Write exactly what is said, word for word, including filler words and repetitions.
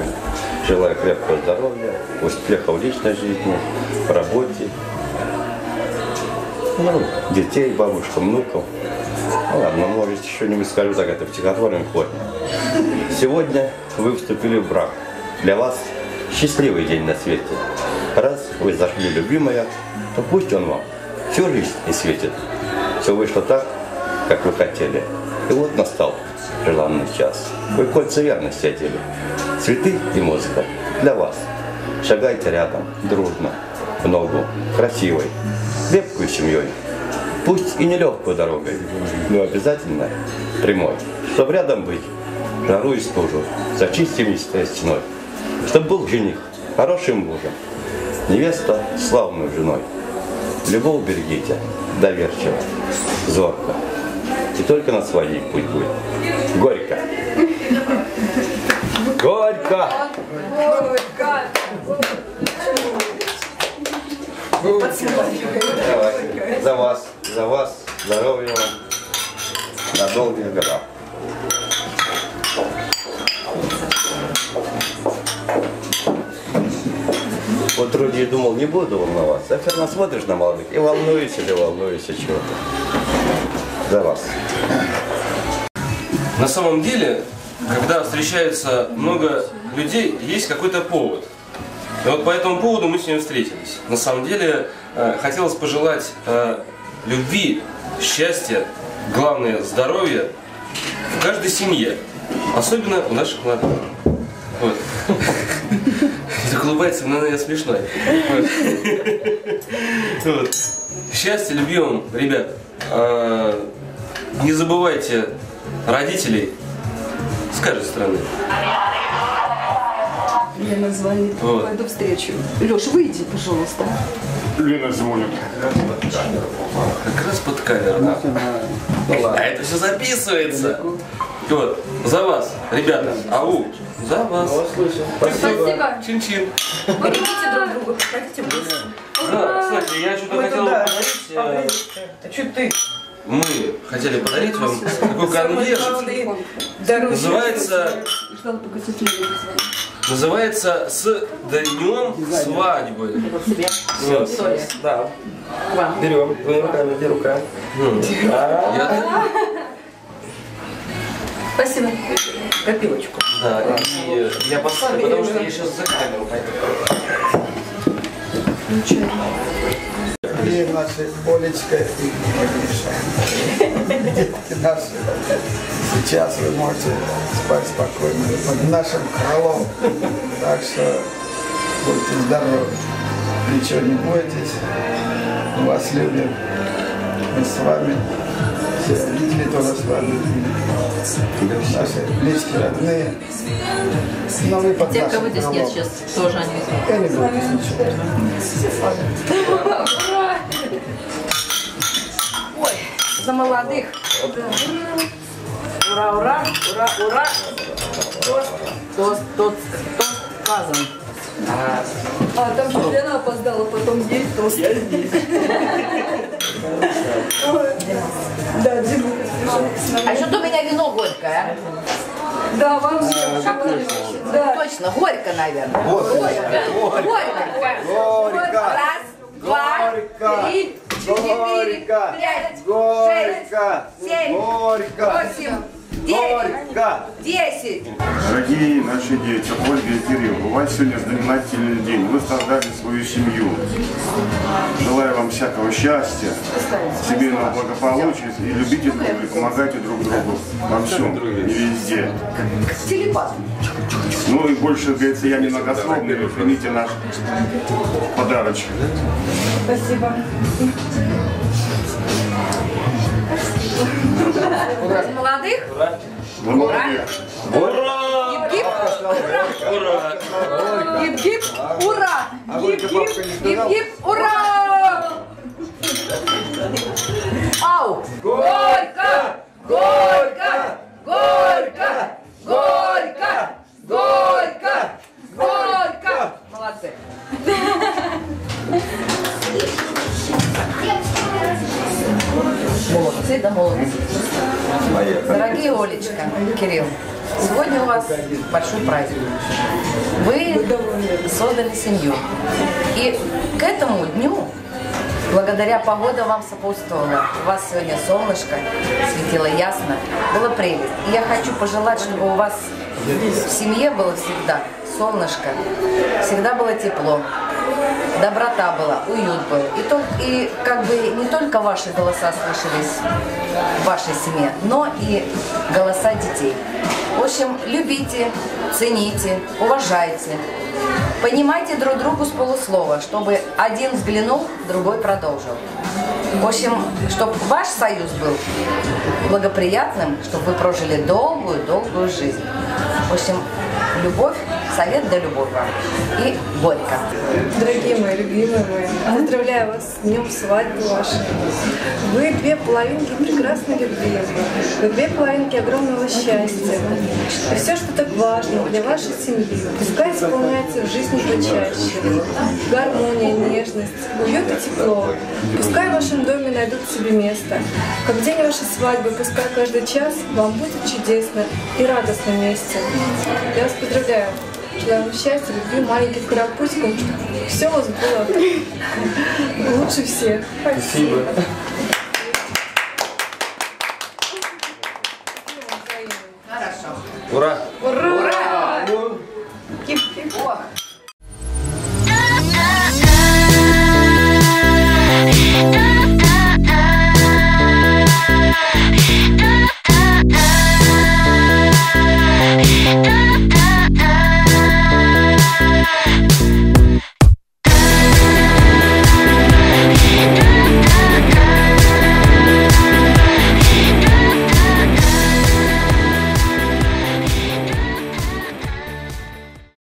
праздником. Желаю крепкого здоровья, успехов в личной жизни, в работе. Ну, детей, бабушек, внуков. Ну, ладно, может, что-нибудь скажу, так это в стихотворной форме. Сегодня вы вступили в брак. Для вас счастливый день на свете. Раз вы зашли, любимая, то пусть он вам всю жизнь и светит. Все вышло так, как вы хотели. И вот настал желанный час. Вы кольца верности одели. Цветы и музыка для вас. Шагайте рядом, дружно, в ногу, красивой, крепкой семьей. Пусть и нелегкой дорогой, но обязательно прямой. Чтоб рядом быть, жару и стужу, за чистенистой стеной. Чтоб был жених хорошим мужем, невеста славной женой. Любовь берегите, доверчиво, зорко. И только на своей путь будет. Горько. Горько. Горько. Давайте. За вас, за вас, здоровья вам, на долгие года. Вот вроде и думал, не буду волноваться, а все равно смотришь на молодых и волнуешься или волнуешься чего-то. За вас. На самом деле, когда встречается много людей, есть какой-то повод. И вот по этому поводу мы с ним встретились. На самом деле, э, хотелось пожелать э, любви, счастья, главное здоровья в каждой семье, особенно у наших молодых. Вот. Так улыбается, но я смешной. Вот. Счастья, любви вам, ребят. Э, не забывайте родителей с каждой стороны. Лена звонит, вот. Пойду встречу. Леш, выйди, пожалуйста. Лена звонит. Как раз под камеру. Да. А это все записывается. Вот. За вас, ребята. Ау. За вас. Спасибо. Чин-чин. Вы любите друг друга, подходите близко. Да, кстати, я что-то хотел подарить. А что ты? Мы хотели подарить вам такой конверт. Называется... Называется «С днем свадьбы». Все, да. Берем, двумя руками, где рука? Я... Спасибо. Копилочку. Да, и я поставлю, потому что я сейчас за камеру пойду. И нашей Олечкой и Миша. Детки наши. Сейчас вы можете спать спокойно под нашим крылом. Так что будьте здоровы. Ничего не бойтесь. Мы вас любим. Мы с вами. Все родители тоже с вами. Наши близкие, родные. Но мы под Те, нашим кого здесь нет крылом. сейчас, тоже они. Я не боюсь ничего. Ой, за молодых. Ура, ура, ура, ура. Тост, тост, тост, тост сказан. А, там же Лена опоздала, потом здесь тост. Я здесь. Да, Дима. А что-то у меня вино горькое, Да, вам же. а? Да. Точно, горько, наверное. Горько. Горько. Горько. Раз, два, Горько. три, четыре, Горько. пять, шесть, Горько. семь, Горько. восемь, девять, Горько. десять. Дорогие наши дети, Ольга и Кирилл, у вас сегодня знаменательный день. Вы создали свою семью. Желаю вам всякого счастья, семейного благополучия. И любите друг друга, помогайте друг другу во всем и везде. Телепат. Ну и больше, говорится, я немногословный, вы примите наш подарочек. Спасибо. За молодых. Вы молодец. Гип-гип. Ура! Гип-гип. Ура. Гип-гип. Гип-гип. Ура. Ау. Горько. Горько. Горько. Горько. Горько. Горько. Молодцы. Молодцы, да молодцы. Дорогие Олечка, Кирилл, Сегодня у вас большой праздник. Вы создали семью. И к этому дню, благодаря погоде вам сопутствовала. У вас сегодня солнышко, светило ясно, было прелесть. И я хочу пожелать, чтобы у вас в семье было всегда солнышко, всегда было тепло, доброта была, уют был. И, то, и как бы не только ваши голоса слышались в вашей семье, но и голоса детей. В общем, любите, цените, уважайте. Понимайте друг другу с полуслова, чтобы один взглянул, другой продолжил. В общем, чтобы ваш союз был благоприятным, чтобы вы прожили долгую-долгую жизнь. В общем, любовь, совет да любовь вам. И горько. Дорогие мои, любимые мои, поздравляю вас с днем свадьбы вашей. Вы две половинки прекрасной любви. Вы две половинки огромного счастья. И все, что так важно для вашей семьи, пускай исполняется в жизни почаще. Гармония, нежность, уют и тепло. Пускай в вашем доме найдут себе место. Как в день вашей свадьбы, пускай каждый час вам будет чудесно и радостно вместе. Я вас поздравляю. Желаю вам счастья, любви, маленьких карапузиков, чтобы все у вас было лучше всех. Спасибо. Ура! Ура! Ура! Кип-кип.